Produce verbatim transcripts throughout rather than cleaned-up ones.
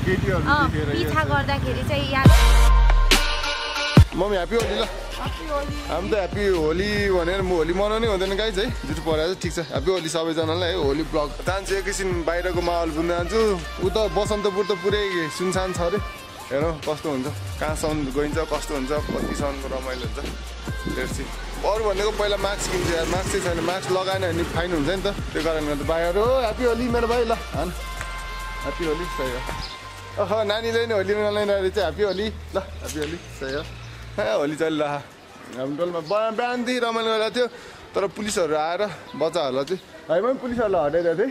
पिछा गर्दाखेरि चाहिँ याद मम्मी ह्याप्पी होली ल हामी त ह्याप्पी होली भनेर म होली मनाउने हुँदैन गाइज है जुन पढाएर ठिक छ ह्याप्पी होली सबैजनालाई है होली ब्लग जान्छु एकैछिन बाहिरको माहौल बुझ्न जान्छु उ त बसन्तपुर त पुरै सुनसान छ अरे हेरौँ कस्तो हुन्छ कहाँसम्म गइन्छ कस्तो हुन्छ कतिसम्मको रमाइलो हुन्छ हेर्छु अरू भनेको पहिला मास्क किन्छ यार मास्क चाहिँ छैन मास्क लगाएन भने फाइन हुन्छ नि त त्यो कारणले गर्दा बाहिर हो ह्याप्पी होली मेरो भाइ ल हान ह्याप्पी होली सही हो ओह नानीले नि होली मनाइरहेको चाहिँ ह्याप्पी होली ल ह्याप्पी होली सही हो ए होली चलिरह हाम्रो टोलमा बिहानदेखि रमाइलो गरिरहेको थियो तर पुलिसहरू आएर बच्चाहरूलाई चाहिँ है पनि पुलिसहरूलाई हटाइदिएको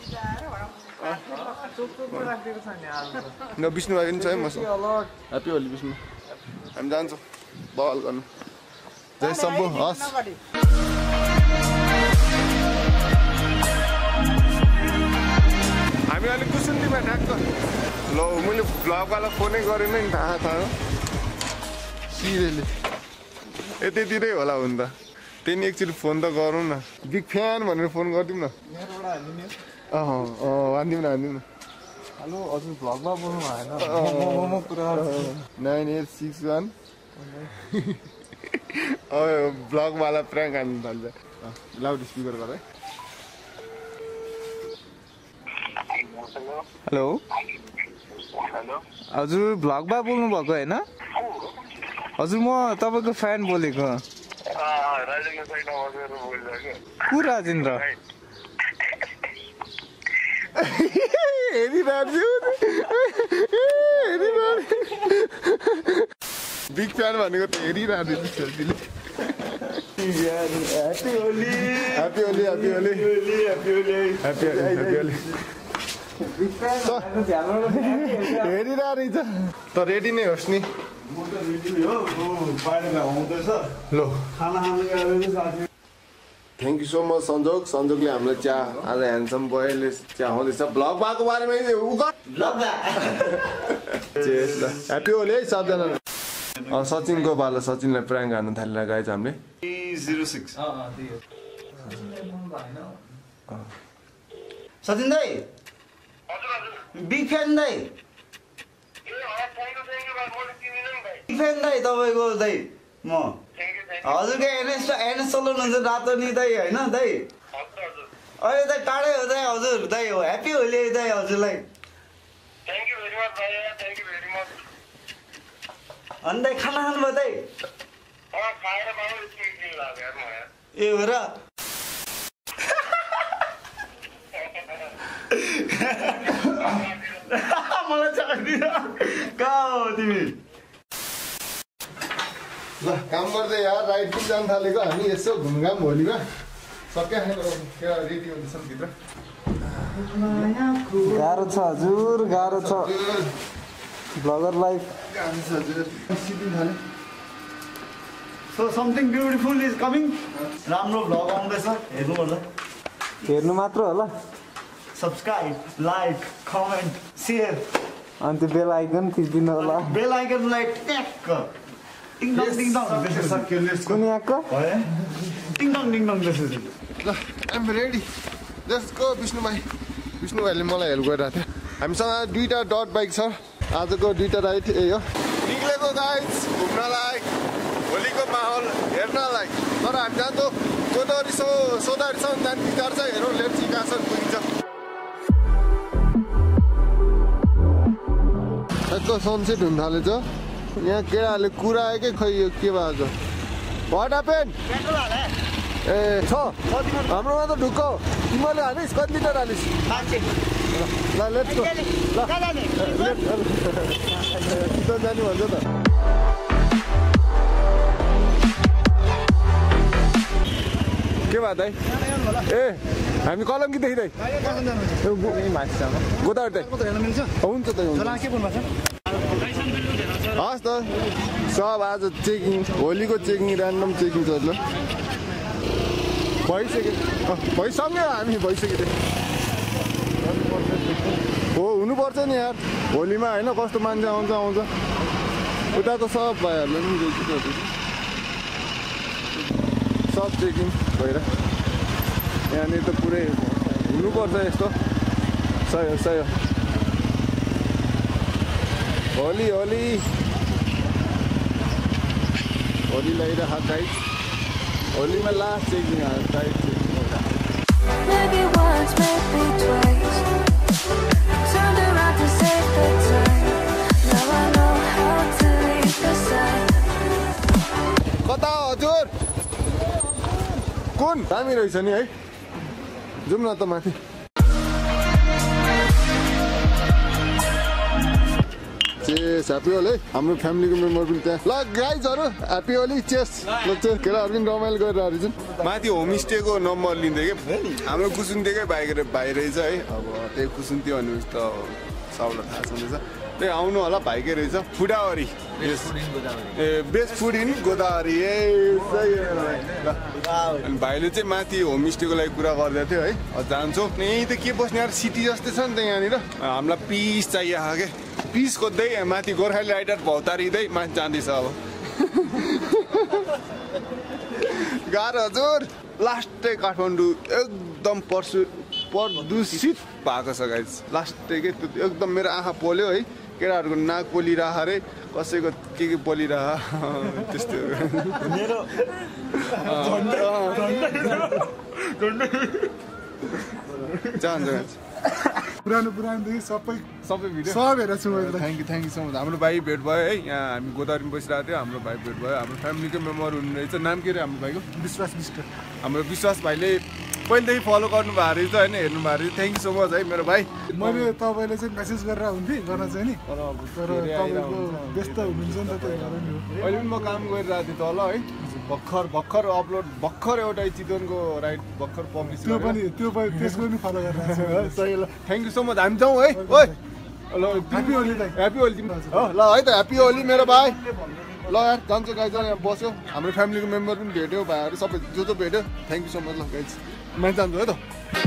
थिएँ विष्णु भाइ पनि छ है मसँग ह्याप्पी होली विष्णु हामी जान्छौँ बवाल गर्नु जय शम्भु हस् हामी अलिक कुसुन्तीमा ठ्याक्क ल मैले भ्लगवाला फोनै गरेन नि थाहा थाहा सिरियसली यतैतिरै होला हुन त त्यही नि एकचोटि फोन त गरौँ न बिग फ्यान भनेर फोन गरिदिउँ न अँ अँ हानिदिउँ न हानिदिउँ न हेलो हजुर भ्लगमा बोल्नु भएन नाइन एट सिक्स वान ब्लगवाला प्र्याङ्क हान्नु थाल्छ लाउड स्पिकर गर है हेलो हजुर भ्लगमा बोल्नु भएको होइन हजुर म तपाईँको फ्यान बोलेको को राजेन्द्र बिग फ्यान भनेको त हेरिरहेको सेल्फीले happy Holi happy Holi happy Holi happy Holi happy Holi हेरिरहेको रहेछ त रेडी नै होस् नि ल थ्याङ्क यू सो मच सञ्जोग सञ्जोगले हामीलाई चिया आज ह्यान्डसम बोयले चिया आउँदैछ भ्लग भएको बारेमा ह्याप्पी होली है सबजना सचिनको पालो सचिनलाई प्र्याङ्क हान्नु थालेर गएछ हामीले सचिन दाइ बिग फ्यान दाइ बिग फ्यान दाइ तपाईँको दाइ म हजुरको एनएस एनएस चलाउनुहुन्छ रातो नि दाइ होइन दाइ अहिले दाइ टाढै हो दाइ हजुर दाइ हो ह्याप्पी होली दाइ हजुरलाई अनि दाइ खाना खानुभयो दाइ ए हो र मलाई चाहिँदैन कहाँ हो तिमी ल काम गर्दै यार राइड पनि जानु थालेको हामी यसो घुमघाम होलीमा सक्या रेडी हुँदैछन् भित्र गाह्रो छ हजुर गाह्रो छ blogger life so something beautiful is coming राम्रो भ्लग आउँदैछ हेर्नुपर्छ हेर्नु मात्र होला सब्सक्राइब लाइक कमेन्ट सेयर अनि त्यो बेल आइकन थिचिदिनु होला बेल आइकनलाई ट्याक्क टिङ टङ टिङ टङ कुन यहाँको टिङ टङ टिङ टङ त्यसरी ल I'm ready let's go Vishnu भाइ विष्णु भाइले मलाई हेल्प गरिरहेको थियो हामीसँग दुईवटा डट बाइक छ आजको दुईवटा राइड यही हो निक्लेको गाइज घुम्नलाई होलीको माहौल हेर्नलाई तर हामी जान्छौँ गोदावरी सो सोदावरीसम्म जाने विचार छ हेरौँ लेप्ची कहाँसम्म पुगिन्छ यस्तो सनसेट हुन थालेछ यहाँ केटाहरूले कुरा आएकै खै यो के भएको वाट ह्यापेन ए छ हाम्रोमा त ढुक्क तिमीले हालिस् कति लिटर हालिस् ल लेट्स गो ल चितवन जाने भन्छ त के भयो दाइ ए हामी कलम कि देखिँदै गोदावरी दाइ हुन्छ त हस् त सब आज चेकिङ होलीको चेकिङ ऱ्यान्डम चेकिङ छ ल भइसक्यो भइसक्यो हामी भइसक्यो हो हुनुपर्छ नि यार होलीमा होइन कस्तो मान्छे आउँछ आउँछ उता त सब भाइहरूले पनि देखिसक्यो सब चेकिङ भएर यहाँनिर त पुरै हुनुपर्छ यस्तो सही हो सही हो होली होली होली लगाइरह गाइस होलीमा last checking tight checking Maybe once, maybe twice. Turned around to save the time. Now I know how to leave the side. कता हजुर कुन दामी रहेछ नि है जाउँ न त माथि चेस ह्याप्पी होली है हाम्रो फ्यामिलीको मेम्बर पनि त्यहाँ ल गाइजहरू ह्याप्पी होली चेस ल चेस केटाहरू पनि रमाइलो गरिरहेको छन् माथि होमस्टेको नम्बर लिँदै के हाम्रो कुसुन्तीकै भाइ भाइ रहेछ है अब त्यही कुसुन्ती भन्नुहोस् त सबलाई थाहा छँदैछ त्यही आउनु होला भाइकै रहेछ फुडावरी a best food in Godavari ए अनि भाइले चाहिँ माथि होमस्टेको लागि कुरा गर्दै थियो है जान्छौँ यहीँ त के बस्ने यार सिटी जस्तै छ नि त यहाँनिर हामीलाई पिस चाहिएको के पिस खोज्दै माथि गोर्खाली राइडर भौतारिँदै माथि जाँदैछ अब गाह्रो हजुर लास्टै काठमाडौँ एकदम पर्सु प्रदूषित भएको छ गाइस लास्टै के एकदम मेरो आँखा पोल्यो है केटाहरूको नाक पोलिरह अरे कसैको के के पोलिरह त्यस्तो मेरो चाहन्छ पुरानो पुरानोदेखि सबै सबै भिडियो सब हेरेको छु मैले thank you thank you so much हाम्रो भाइ भेट भयो है यहाँ हामी गोदावरीमा बसिरहेको थियो हाम्रो भाइ भेट भयो हाम्रो फ्यामिलीको मेम्बर हुनुहुनेछ नाम के अरे हाम्रो भाइको विश्वास विष्ट हाम्रो विश्वास भाइले पहिलेदेखि फलो गर्नु भएको रहेछ होइन हेर्नु भएको रहेछ थ्याङ्क यू सो मच है मेरो भाइ मैले तपाईँले चाहिँ मेसेज गरेर हुन्थेँ गर्न चाहिँ नि तर तपाईँको व्यस्त हुनुहुन्छ नि त त्यही कारण नि हो अहिले पनि म काम गरिरहेको थिएँ तल है भर्खर भर्खर अपलोड भर्खर एउटा चितवनको राइड भर्खर पब्लिस त्यो पनि त्यो पनि त्यसको पनि फलो गरेर सही ल थ्याङ्क यू सो मच हामी जाउँ है ओइ ल ह्याप्पी होली दाइ ह्याप्पी होली हो ल है त ह्याप्पी होली मेरो भाइ ल यार जान्छ गाइज यहाँ बस्यो हाम्रो फ्यामिलीको मेम्बर पनि भेट्यो भाइहरू सबै जो जो भेट्यो थ्याङ्क यू सो मच ल गाइज माथि जान्छु है त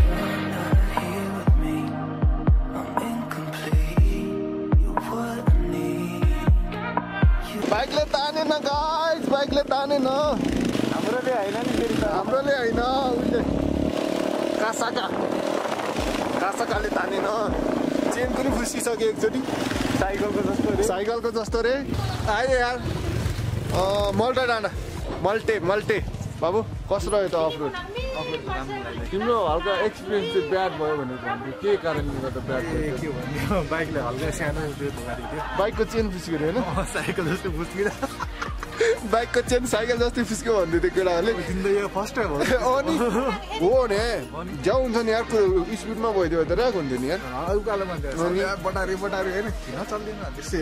बाइकले तानेन गाइज बाइकले तानेन हाम्रोले होइन नि फेरि त हाम्रोले होइन उसले कासाका कासाकाले तानेन चेन पनि फुस्किसक्यो एकचोटि साइकलको जस्तो रे साइकलको जस्तो रे आयो यार मल्टा डाँडा मल्टे मल्टे बाबु कसो रह्यो त अफरोड तिम्रो हल्का एक्सपिरियन्स चाहिँ ब्याड भयो भनेर भन्थ्यो के कारणले गर्दा ब्याड भयो के भन्ने बाइकले हल्का सानो ब्रेक भएको थियो बाइकको चेन फुस्क्यो होइन साइकल जस्तो फुस्किँदा बाइकको चेन साइकल जस्तै फुस्क्यो भन्दै थियो केटाहरूले तिम्रो यो फर्स्ट टाइम हो अनि हो नि ज्याउ हुन्छ नि यार स्पिडमा भइदियो त राख हुन्थ्यो नि यार उकालो मान्छे बटारी बटारी होइन किन चल्दैन त्यसै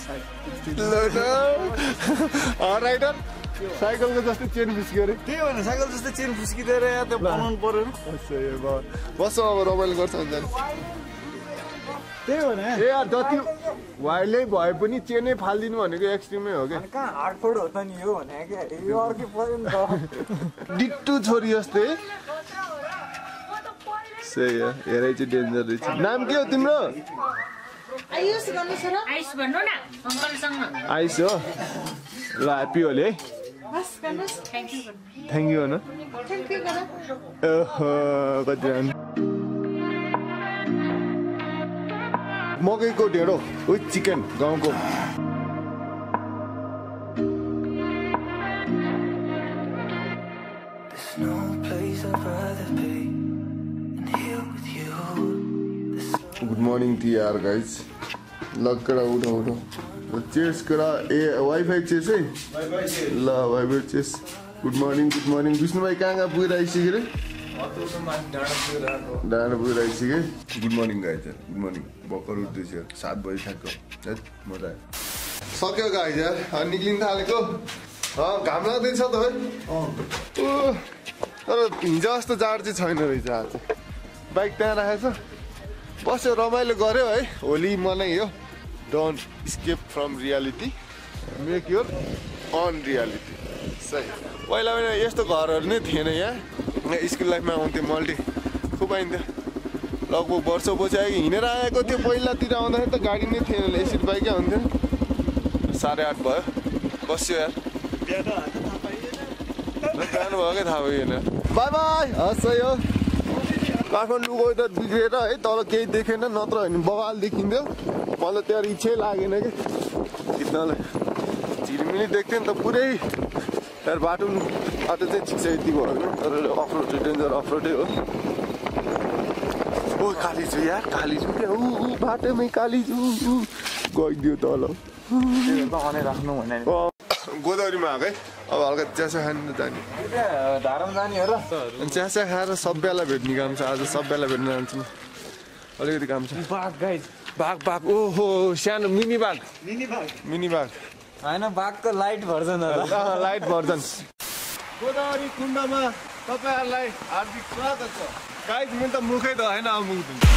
राइडर साइकलको जस्तै चेन फुस्क्यो अरे त्यही भने साइकल जस्तो चेन फुस्किँदै त्यो बनाउनु पर्यो बस्छ अब रमाइलो गर्छ भने त्यही हो नि ए यार जति भाइले भए पनि चेनै फालिदिनु भनेको एक्सट्रिमै हो क्या कहाँ हार्डकोड हो त नि यो भने यो अर्कै पर्यो नि त डिट्टु छोरी जस्तै सही हो हेरै चाहिँ डेन्जर रहेछ नाम के हो तिम्रो आयुष गर्नु छ र आयुष भन्नु न अङ्कलसँग आइस हो ल ह्याप्पी होली है बस गर्नुस् थ्याङ्क यू थ्याङ्क यू भन थ्याङ्क यू गर ओहो कति मकैको ढेँडो विथ चिकन गाउँको good morning T R guys लक्कडा उठो उठो चेस कडा ए वाइफाई चेस है ल वाइफाई चेस good morning good morning Vishnu भाइ कहाँ कहाँ पुगेर आइसक्यो रे डाँडा पुगेर आइसक्यो good morning guys good morning भर्खर उठ्दैछ सात बजी ठ्याक्क मजा आयो सक्यो गाइज यार निक्लिनु थालेको घाम लाग्दैछ त है तर हिजो जस्तो जाड चाहिँ छैन रहेछ आज बाइक त्यहाँ राखेको छ बस्यो रमाइलो गऱ्यो है होली मनाइयो don't escape from reality make your own reality सही पहिला पहिला यस्तो घरहरू नै थिएन यहाँ स्कुल लाइफमा आउँथ्यो मल्टी खुब आइन्थ्यो लगभग वर्ष पछि आयो हिँडेर आएको थियो पहिलातिर आउँदाखेरि त गाडी नै थिएन एसिड बाइकै हुन्थ्यो साढे आठ भयो बस्यो यार जानुभयो क्या थाहा भएन बाई बाई हस् है हो काठमाडौँको वेदर बिग्रेर है तल केही देखेन नत्र भने बवाल देखिन्थ्यो मलाई त्यहाँ इच्छै लागेन कि खिच्नलाई झिलिमिली देख्थ्यो नि त पुरै यार बाटो बाटो चाहिँ ठिक छ यति भयो होइन तर अफरोड डेन्जर अफरोडै हो ओ कालीजु यार कालीजु क्या ऊ ऊ बाटोमै कालीजु गइदियो तल राख्नु भने गोदावरीमा आएको है अब हल्का चियासा खानु जाने धारामा जाने हो र चियासा खाएर सबैलाई भेट्ने काम छ आज सबैलाई भेट्न जान्छु म अलिकति काम छ बाघ गाइस बाघ बाघ ओहो सानो मिनी बाघ मिनी बाघ मिनी बाघ होइन बाघको लाइट भर्जन हो लाइट भर्जन गोदावरी कुण्डमा तपाईँहरूलाई हार्दिक स्वागत छ गाइस मैले त मुखै त होइन अब मुख दिन्छु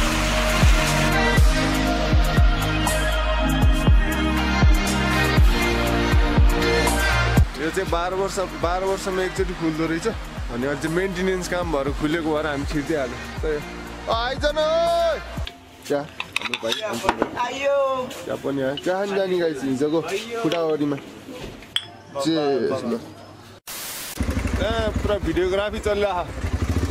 यो चाहिँ बाह्र वर्ष बाह्र वर्षमा एकचोटि खुल्दो रहेछ अनि अहिले चाहिँ मेन्टेनेन्स काम भएर खुलेको भएर हामी छिर्दिहाल्यो आइज न चिया हाम्रो भाइ आयो चिया पनि आयो चिया खान जाने गाइस हिजोको खुट्टावारीमा चाहिँ ए पुरा भिडियोग्राफी चलिरहेको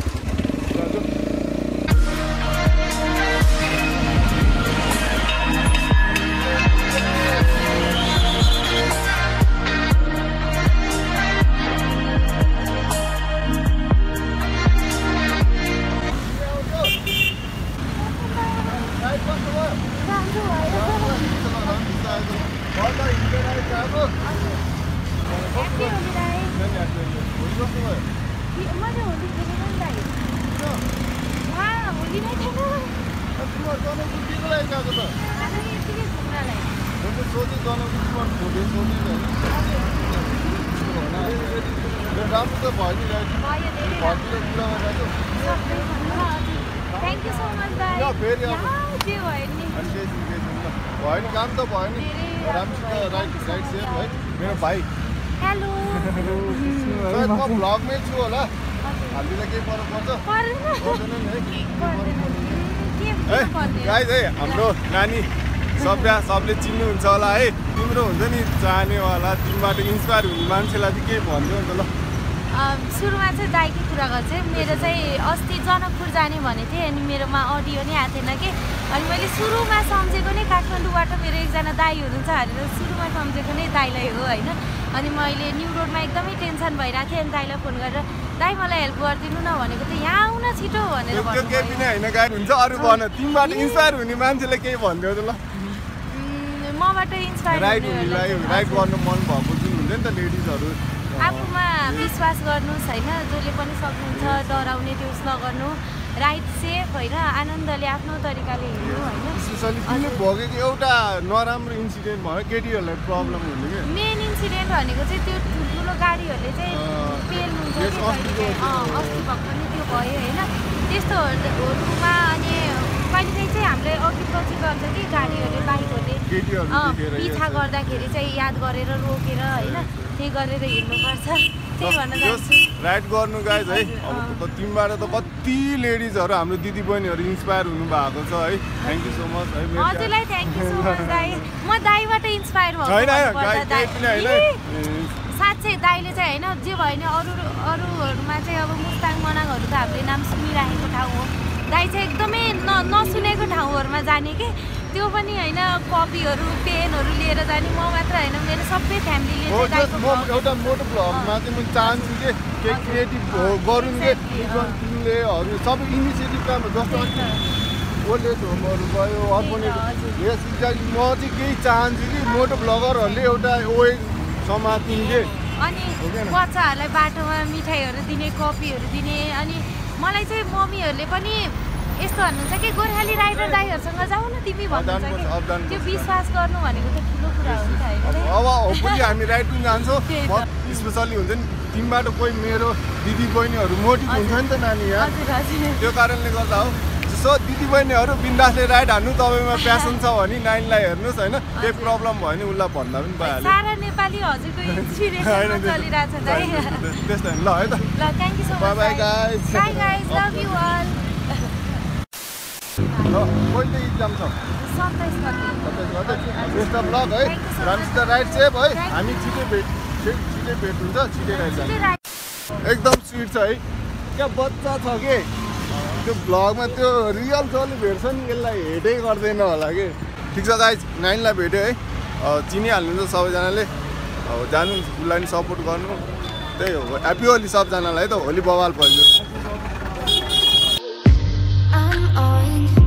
राम्रो त भयो नि थ्याङ्क यू सो मच दाइ फेरि अब के भयो नि भयो नि काम त भयो नि राम्रोसँग राइट राइट सेफ है मेरो भाइ हेलो म भ्लगमै छु होला हामीलाई केही फरक पर्छ पर्दैन नि है गाइस है हाम्रो नानी सब्या सबले चिन्नुहुन्छ होला है तिम्रो हुन्छ नि जानेवाला तिमीबाट इन्सपायर हुने मान्छेलाई चाहिँ के भन्नु अन्त ल सुरुमा चाहिँ दाइकै कुरा गर्छु मेरो चाहिँ अस्ति जनकपुर जाने भनेको थिएँ अनि मेरोमा अडियो नै आएको थिएन कि अनि मैले सुरुमा सम्झेको नै काठमाडौँबाट मेरो एकजना दाइ हुनुहुन्छ भनेर सुरुमा सम्झेको नै दाइलाई हो होइन अनि मैले न्यु रोडमा एकदमै टेन्सन भइरहेको थिएँ अनि दाइलाई फोन गरेर दाइ मलाई हेल्प गरिदिनु न भनेको थिएँ यहाँ आउन छिटो भनेर केही पनि होइन गाडी हुन्छ अरू भन तिमीबाट इन्सपायर हुने मान्छेले केही भनिदियो त ल मबाट इन्सपायर राइड हुनेलाई राइड गर्नु मन भएको जुन हुन्छ नि त लेडिजहरू आफूमा विश्वास गर्नुहोस् होइन जसले पनि सक्नुहुन्छ डराउने त्यो उस नगर्नु राइड सेफ होइन आनन्दले आफ्नो तरिकाले हिँड्नु होइन स्पेसली तिमीले भोगेको एउटा नराम्रो इन्सिडेन्ट भयो केटीहरूलाई प्रब्लम हुने कि मेन इन्सिडेन्ट भनेको चाहिँ त्यो ठुल्ठुलो गाडीहरूले चाहिँ पेल्नुहुन्छ अस्ति भएको पनि त्यो भयो होइन त्यस्तोहरूमा अनि कहिलेकाहीँ चाहिँ हामीले अघि पछि गर्छ कि गाडीहरूले बाइकहरूले पिछा गर्दाखेरि चाहिँ याद गरेर रोकेर होइन त्यही गरेर हिँड्नुपर्छ त्यही भन्न चाहन्छु राइड गर्नु गाइज है अब तिमीबाट त कति लेडिजहरू हाम्रो दिदी बहिनीहरू इन्सपायर हुनु भएको छ है थ्याङ्क यू सो मच है हजुरलाई थ्याङ्क यू सो मच दाइ म दाइबाट इन्सपायर भएको साँच्चै दाइले चाहिँ होइन जे भयो नि अरू अरूहरूमा चाहिँ अब मुस्ताङ मनाङहरू त हामीले नाम सुनिराखेको ठाउँ हो दाइ चाहिँ एकदमै न नसुनेको ठाउँहरूमा जाने कि त्यो पनि होइन कपीहरू पेनहरू लिएर जाने म मात्र होइन मेरो सबै फ्यामिलीले एउटा मोटो भ्लगमा चाहिँ म चाहन्छु कि केही क्रिएटिभ गरौँ कि तिमीलेहरू सबै इनिसिएटिभ काम जस्तो ओल्ड एज होमहरू भयो अर्पणहरू यस एक्ज्याक्टली म चाहिँ केही चाहन्छु कि मोटो भ्लगरहरूले एउटा ओएज समातिन् कि अनि बच्चाहरूलाई बाटोमा मिठाईहरू दिने कपीहरू दिने अनि मलाई चाहिँ मम्मीहरूले पनि यस्तो भन्नुहुन्छ कि गोर्खाली राइडर दाइहरूसँग जाऊ न तिमी भन्नुहुन्छ कि त्यो विश्वास गर्नु भनेको त ठुलो कुरा हो नि त होइन अब होपफुली हामी राइड पनि जान्छौँ स्पेसली हुन्छ नि तिमीबाट कोही मेरो दिदी बहिनीहरू मोटिभ हुन्छ नि त नानी यहाँ त्यो कारणले गर्दा हो सो दिदी बहिनीहरू बिन्दासले राइड हान्नु तपाईँमा प्यासन छ भने नानीलाई हेर्नुहोस् होइन केही प्रब्लम भयो भने उसलाई भन्दा पनि भइहाल्यो सारा नेपाली हजुरको इन्सपिरेसन चलिरहेछ दाइ त्यस्तै ल है त ल thank you so much bye guys bye guys love you all ल कहिले इक्जाम छ सत्ताइस गते सत्ताइस गते बेस्ट अफ लक है राम्रोसित राइड सेफ है हामी छिटै भेट छिटै भेट हुन्छ छिटै राइड जान्छ एकदम स्विट छ है क्या बच्चा छ कि त्यो ब्लगमा त्यो रियल चले भेट्छ नि यसलाई हेटै गर्दैन होला कि ठिक छ गाइज नाइनलाई भेट्यो है चिनिहाल्नुहुन्छ सबैजनाले अब जानु उसलाई नि सपोर्ट गर्नु त्यही हो ह्याप्पी होली सबजनालाई है त होली बवाल पर्यो I'm on